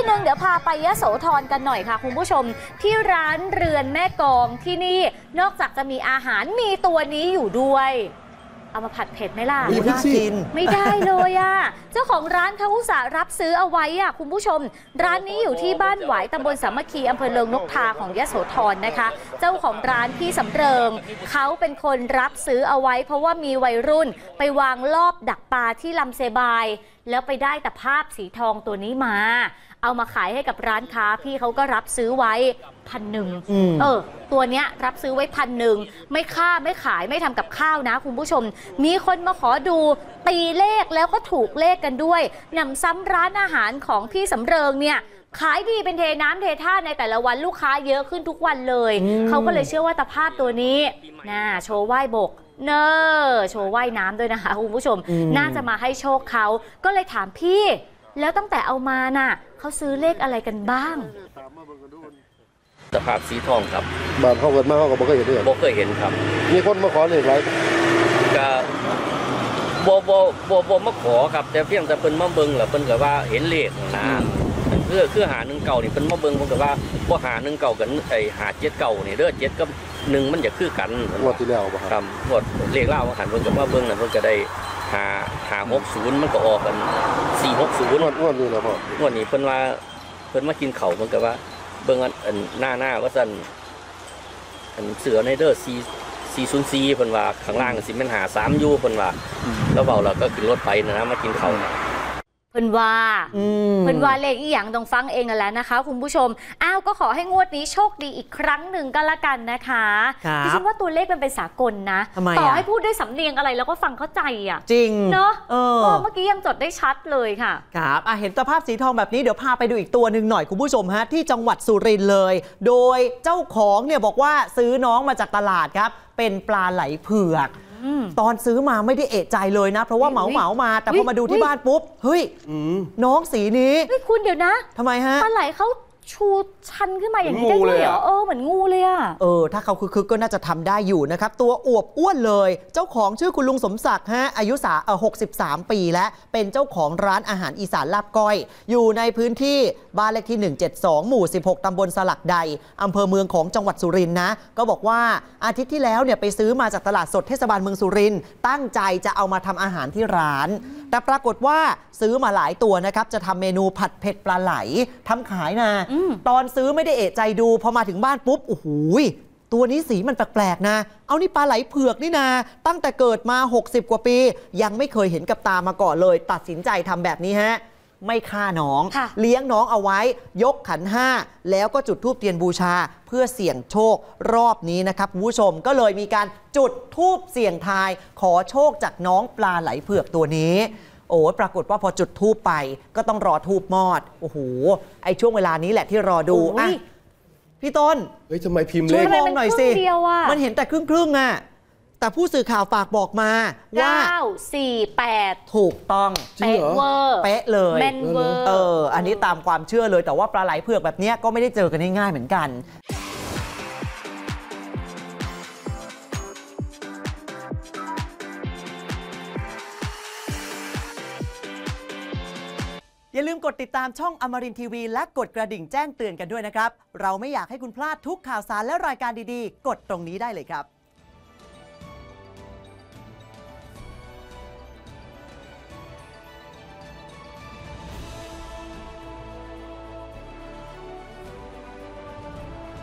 นึงเดี๋ยวพาไปยโสธรกันหน่อยค่ะคุณผู้ชมที่ร้านเรือนแม่กองที่นี่นอกจากจะมีอาหารมีตัวนี้อยู่ด้วยเอามาผัดเผ็ดไหมล่ะน่ากินไม่ได้เลยอ่ะเจ้าของร้านเขาอุตส่าห์รับซื้อเอาไว้อ่ะคุณผู้ชมร้านนี้อยู่ที่บ้านหวายตำบลสามัคคีอำเภอเลิงนกทาของยโสธรนะคะเจ้าของร้านพี่สำเริงเขาเป็นคนรับซื้อเอาไว้เพราะว่ามีวัยรุ่นไปวางรอบดักปลาที่ลำเซบายแล้วไปได้ตะภาพสีทองตัวนี้มาเอามาขายให้กับร้านค้าพี่เขาก็รับซื้อไว้1,000ตัวเนี้ยรับซื้อไว้1,000ไม่ฆ่าไม่ขายไม่ทำกับข้าวนะคุณผู้ชมมีคนมาขอดูตีเลขแล้วก็ถูกเลขกันด้วยนำซ้ำร้านอาหารของพี่สำเริงเนี่ยขายดีเป็นเทน้ำเทท่าในแต่ละวันลูกค้าเยอะขึ้นทุกวันเลยเขาก็เลยเชื่อว่าตะภาพตัวนี้โชว์ไหว้บกโชว์ว่ายน้ำด้วยนะคะคุณผู้ชมน่าจะมาให้โชคเขาก็เลยถามพี่แล้วตั้งแต่เอามาน่ะเขาซื้อเลขอะไรกันบ้างตะภาพสีทองครับบ้านเขาเกิดมาเขาก็บ่เคยเห็นเลยบ่เคยเห็นครับมีคนมาขอเลขไรก็บ่มาขอครับแต่เพียงแต่เพิ่นมาเบิ่งแล้วเพิ่นก็ว่าเห็นเลขนะคือหา1 เก่านี่เพิ่นมาเบิ่งเพิ่นก็ว่าบ่หา1 เก่ากันไอ้หา7 เก่านี่เด้อ7กับ1มันจะคือกันงวดที่แล้วบ่ครับงวดเลขเล่าหันเพิ่นก็มาเบิ่งนั่นเพิ่นก็ได้หา60มันก็ออกกัน460 งวดนี้นะพ่องวดนี้เพิ่นว่าเพิ่นมากินข้าวเพิ่นก็ว่าเบิ่งอันหน้าว่าซั่นอันเสือในเด้อ404เพิ่นว่าข้างล่างสิแม่น53อยู่เพิ่นว่าแล้วเว้าแล้วก็ขึ้นรถไปนะมากินข้าวเพิ่นว่าเลขอีหยังต้องฟังเองนั่นแหละนะคะคุณผู้ชมก็ขอให้งวดนี้โชคดีอีกครั้งหนึ่งก็แล้วกันนะคะดิฉันว่าตัวเลขมันเป็นสากลนะต่อให้พูดด้วยสำเนียงอะไรแล้วก็ฟังเข้าใจอ่ะจริงเนาะเมื่อกี้ยังจดได้ชัดเลยค่ะครับเห็นตะภาพสีทองแบบนี้เดี๋ยวพาไปดูอีกตัวหนึ่งหน่อยคุณผู้ชมฮะที่จังหวัดสุรินทร์เลยโดยเจ้าของเนี่ยบอกว่าซื้อน้องมาจากตลาดครับเป็นปลาไหลเผือกตอนซื้อมาไม่ได้เอะใจเลยนะเพราะว่าเหมามาแต่พอมาดูที่บ้านปุ๊บเฮ้ยน้องสีนี้คุณเดี๋ยวนะทำไมฮะปลาไหลเขาชูชันขึ้นมาอย่างนี้ได้ด้วยเหรอเหมือนงูเลยอะถ้าเขาคึกก็น่าจะทำได้อยู่นะครับตัวอวบอ้วนเลยเจ้าของชื่อคุณลุงสมศักดิ์ฮะอายุ63 ปีแล้วเป็นเจ้าของร้านอาหารอีสานลาบก้อยอยู่ในพื้นที่บ้านเลขที่172หมู่16ตำบลสลักใดอำเภอเมืองของจังหวัดสุรินทร์นะก็บอกว่าอาทิตย์ที่แล้วเนี่ยไปซื้อมาจากตลาดสดเทศบาลเมืองสุรินทร์ตั้งใจจะเอามาทำอาหารที่ร้านแต่ปรากฏว่าซื้อมาหลายตัวนะครับจะทำเมนูผัดเผ็ดปลาไหลทำขายนะตอนซื้อไม่ได้เอะใจดูพอมาถึงบ้านปุ๊บโอ้โหตัวนี้สีมันแปลกๆนะเอานี่ปลาไหลเผือกนี่นะตั้งแต่เกิดมา60 กว่าปียังไม่เคยเห็นกับตามาก่อนเลยตัดสินใจทำแบบนี้ฮะไม่ฆ่าน้องเลี้ยงน้องเอาไว้ยกขัน5แล้วก็จุดธูปเทียนบูชาเพื่อเสี่ยงโชครอบนี้นะครับคุณผู้ชมก็เลยมีการจุดธูปเสี่ยงทายขอโชคจากน้องปลาไหลเผือกตัวนี้ปรากฏว่าพอจุดธูปไปก็ต้องรอธูปมอดโอ้โหไอช่วงเวลานี้แหละที่รอดูพี่ต้นทำไมพิมพ์เลขมองหน่อยสิมันเห็นแต่ครึ่งอ่ะแต่ผู้สื่อข่าวฝากบอกมาว่า 948 ถูกต้องเป๊ะเวอร์เป๊ะเลยแม่นเวอร์อันนี้ตามความเชื่อเลยแต่ว่าปลาไหลเผือกแบบนี้ก็ไม่ได้เจอกันง่ายๆเหมือนกันอย่าลืมกดติดตามช่องอมรินทร์ทีวีและกดกระดิ่งแจ้งเตือนกันด้วยนะครับเราไม่อยากให้คุณพลาดทุกข่าวสารและรายการดีๆกดตรงนี้ได้เลยครับ